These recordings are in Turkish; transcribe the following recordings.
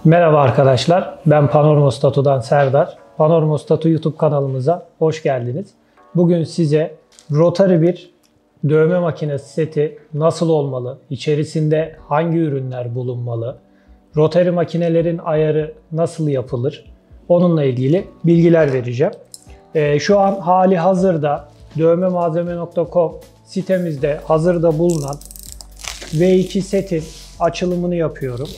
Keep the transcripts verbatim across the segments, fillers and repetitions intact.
Merhaba arkadaşlar, ben Panormostato'dan Serdar. Panormostato YouTube kanalımıza hoş geldiniz. Bugün size rotary bir dövme makinesi seti nasıl olmalı, içerisinde hangi ürünler bulunmalı, rotary makinelerin ayarı nasıl yapılır, onunla ilgili bilgiler vereceğim. Ee, şu an hali hazırda dövmemalzeme nokta com sitemizde hazırda bulunan V iki setin açılımını yapıyorum.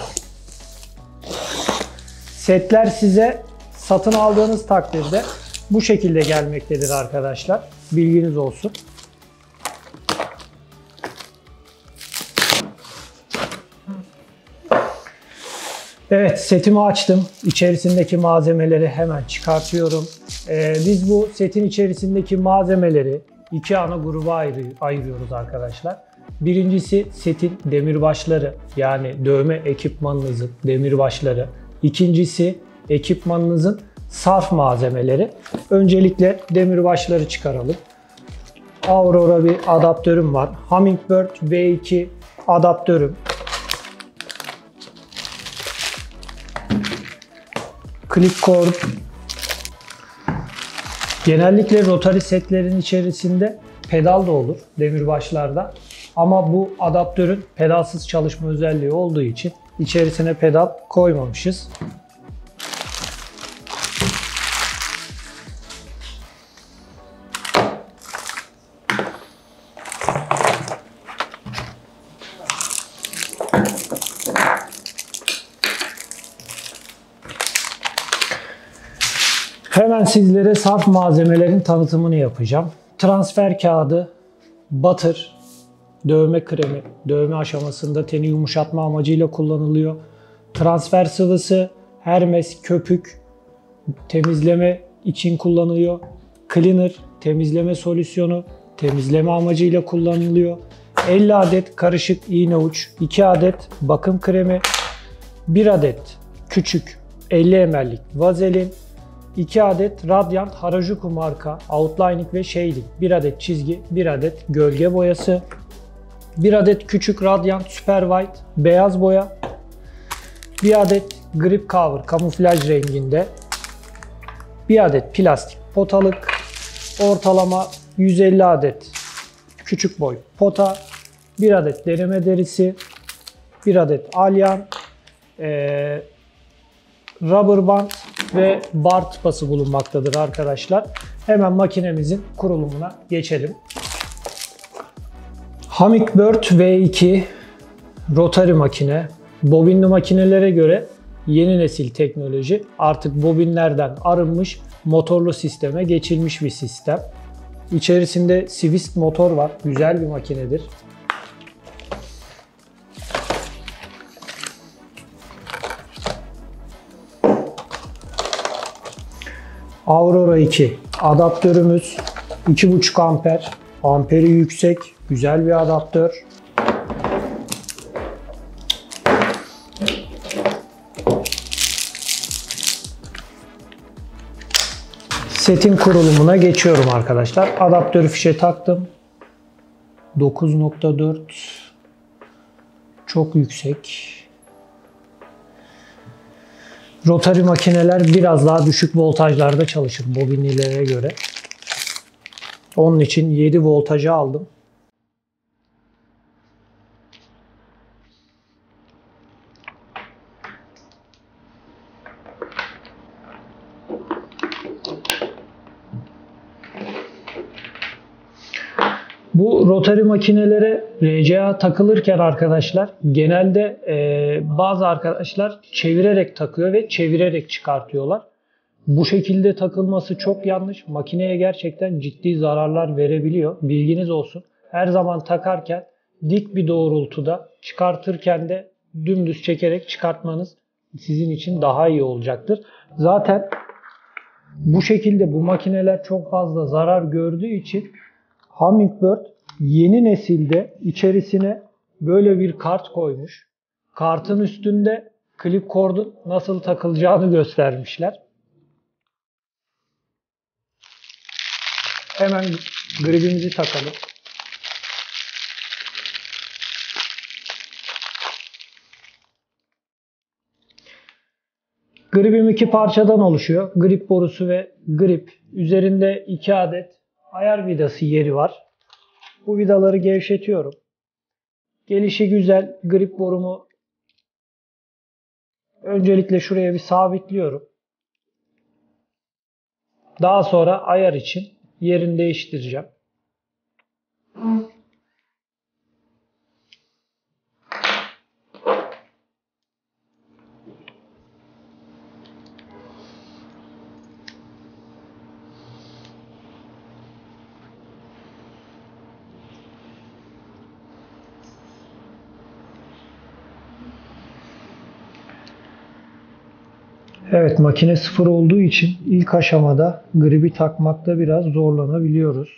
Setler size satın aldığınız takdirde bu şekilde gelmektedir arkadaşlar. Bilginiz olsun. Evet, setimi açtım. İçerisindeki malzemeleri hemen çıkartıyorum. Ee, biz bu setin içerisindeki malzemeleri iki ana gruba ayır ayırıyoruz arkadaşlar. Birincisi setin demirbaşları, yani dövme ekipmanınızın demirbaşları. İkincisi ekipmanınızın sarf malzemeleri. Öncelikle demirbaşları çıkaralım. Aurora bir adaptörüm var. Hummingbird V iki adaptörüm. Click cord. Genellikle rotary setlerin içerisinde pedal da olur demirbaşlarda. Ama bu adaptörün pedalsız çalışma özelliği olduğu için içerisine pedal koymamışız. Hemen sizlere sarf malzemelerin tanıtımını yapacağım. Transfer kağıdı, butter, dövme kremi, dövme aşamasında teni yumuşatma amacıyla kullanılıyor. Transfer sıvısı, Hermes köpük, temizleme için kullanılıyor. Cleaner, temizleme solüsyonu, temizleme amacıyla kullanılıyor. elli adet karışık iğne uç, iki adet bakım kremi, bir adet küçük elli mililitrelik vazelin, iki adet Radiant Harajuku marka outlining ve shading, bir adet çizgi, bir adet gölge boyası, bir adet küçük Radiant Super White beyaz boya, bir adet grip cover kamuflaj renginde, bir adet plastik potalık, ortalama yüz elli adet küçük boy pota, bir adet derime derisi, bir adet alyan, ee, rubber band ve bar tıpası bulunmaktadır arkadaşlar. Hemen makinemizin kurulumuna geçelim. Hummingbird V iki rotary makine. Bobinli makinelere göre yeni nesil teknoloji, artık bobinlerden arınmış, motorlu sisteme geçilmiş bir sistem. İçerisinde Swiss motor var. Güzel bir makinedir. Aurora iki adaptörümüz iki buçuk amper. Amperi yüksek. Güzel bir adaptör. Setin kurulumuna geçiyorum arkadaşlar. Adaptörü fişe taktım. dokuz nokta dört çok yüksek. Rotary makineler biraz daha düşük voltajlarda çalışır bobinlilere göre. Onun için yedi voltajı aldım. Bu rotary makinelere R C A takılırken arkadaşlar genelde e, bazı arkadaşlar çevirerek takıyor ve çevirerek çıkartıyorlar. Bu şekilde takılması çok yanlış. Makineye gerçekten ciddi zararlar verebiliyor. Bilginiz olsun. Her zaman takarken dik bir doğrultuda, çıkartırken de dümdüz çekerek çıkartmanız sizin için daha iyi olacaktır. Zaten bu şekilde bu makineler çok fazla zarar gördüğü için Hummingbird yeni nesilde içerisine böyle bir kart koymuş. Kartın üstünde klip kordun nasıl takılacağını göstermişler. Hemen gribimizi takalım. Gripim iki parçadan oluşuyor. Grip borusu ve grip. Üzerinde iki adet ayar vidası yeri var. Bu vidaları gevşetiyorum. Gelişi güzel grip borumu öncelikle şuraya bir sabitliyorum. Daha sonra ayar için yerini değiştireceğim. Evet, makine sıfır olduğu için ilk aşamada gribi takmakta biraz zorlanabiliyoruz.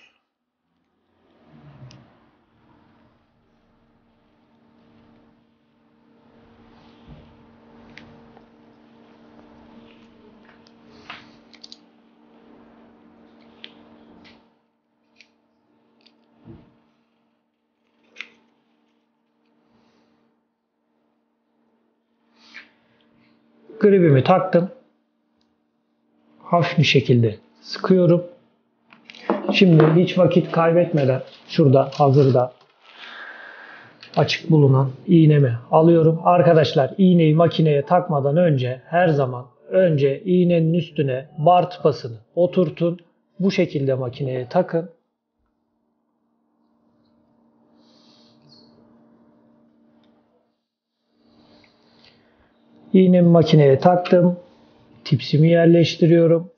Gribimi taktım. Hafif bir şekilde sıkıyorum. Şimdi hiç vakit kaybetmeden şurada hazırda açık bulunan iğnemi alıyorum. Arkadaşlar, iğneyi makineye takmadan önce her zaman önce iğnenin üstüne bar tıpasını oturtun. Bu şekilde makineye takın. İğnemi makineye taktım. Tipsimi yerleştiriyorum.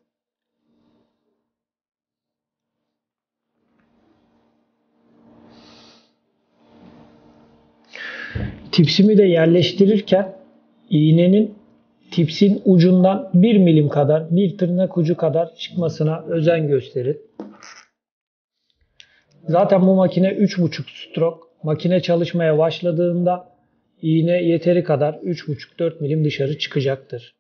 Tipsimi de yerleştirirken iğnenin tipsin ucundan bir milim kadar, bir tırnak ucu kadar çıkmasına özen gösterin. Zaten bu makine üç buçuk stroke. Makine çalışmaya başladığında iğne yeteri kadar üç buçuk dört milim dışarı çıkacaktır.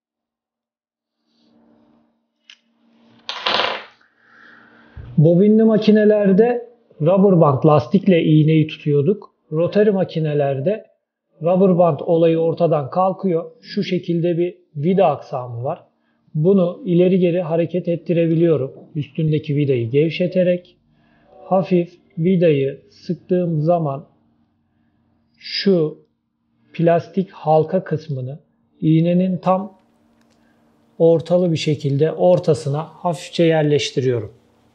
Bobinli makinelerde rubber band lastikle iğneyi tutuyorduk. Rotary makinelerde rubber band olayı ortadan kalkıyor. Şu şekilde bir vida aksamı var. Bunu ileri geri hareket ettirebiliyorum. Üstündeki vidayı gevşeterek hafif vidayı sıktığım zaman şu plastik halka kısmını iğnenin tam ortalı bir şekilde ortasına hafifçe yerleştiriyorum.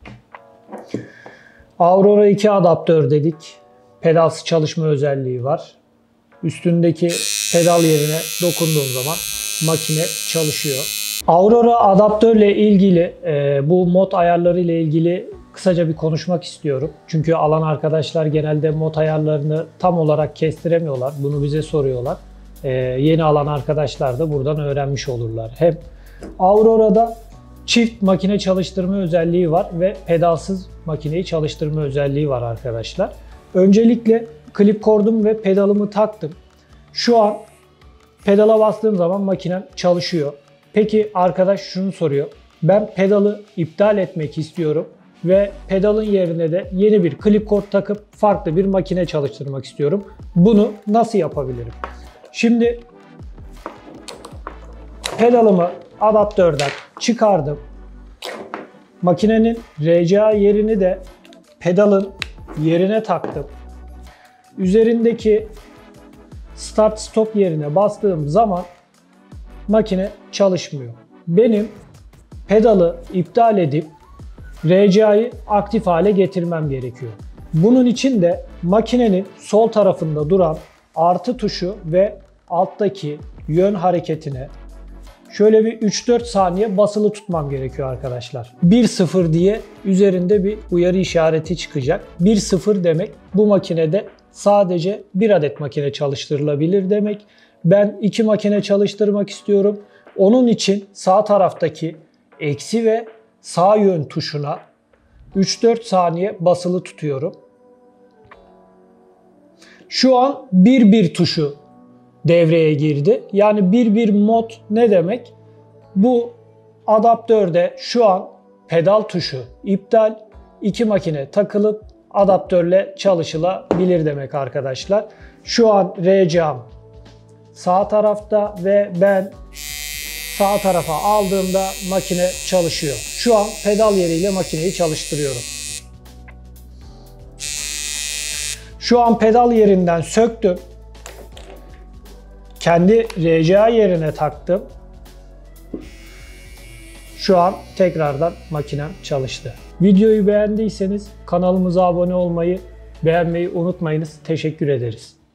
Aurora iki adaptör dedik. Pedalsız çalışma özelliği var. Üstündeki pedal yerine dokunduğum zaman makine çalışıyor. Aurora adaptörle ilgili e, bu mod ayarları ile ilgili kısaca bir konuşmak istiyorum. Çünkü alan arkadaşlar genelde mod ayarlarını tam olarak kestiremiyorlar. Bunu bize soruyorlar. E, yeni alan arkadaşlar da buradan öğrenmiş olurlar. Hem Aurora'da çift makine çalıştırma özelliği var ve pedalsız makineyi çalıştırma özelliği var arkadaşlar. Öncelikle klip kordum ve pedalımı taktım. Şu an pedala bastığım zaman makinem çalışıyor. Peki arkadaş şunu soruyor. Ben pedalı iptal etmek istiyorum ve pedalın yerine de yeni bir klip kord takıp farklı bir makine çalıştırmak istiyorum. Bunu nasıl yapabilirim? Şimdi pedalımı adaptörden çıkardım. Makinenin R C A yerini de pedalın yerine taktım. Üzerindeki start stop yerine bastığım zaman makine çalışmıyor. Benim pedalı iptal edip R C A'yı aktif hale getirmem gerekiyor. Bunun için de makinenin sol tarafında duran artı tuşu ve alttaki yön hareketine şöyle bir üç dört saniye basılı tutmam gerekiyor arkadaşlar. bir sıfır diye üzerinde bir uyarı işareti çıkacak. bir sıfır demek bu makinede sadece bir adet makine çalıştırılabilir demek. Ben iki makine çalıştırmak istiyorum. Onun için sağ taraftaki eksi ve sağ yön tuşuna üç dört saniye basılı tutuyorum. Şu an bir bir tuşu devreye girdi. Yani bir bir mod ne demek? Bu adaptörde şu an pedal tuşu iptal, iki makine takılıp adaptörle çalışılabilir demek arkadaşlar. Şu an R C A'm sağ tarafta ve ben sağ tarafa aldığımda makine çalışıyor. Şu an pedal yeriyle makineyi çalıştırıyorum. Şu an pedal yerinden söktüm. Kendi R C A yerine taktım. Şu an tekrardan makinem çalıştı. Videoyu beğendiyseniz kanalımıza abone olmayı, beğenmeyi unutmayınız. Teşekkür ederiz.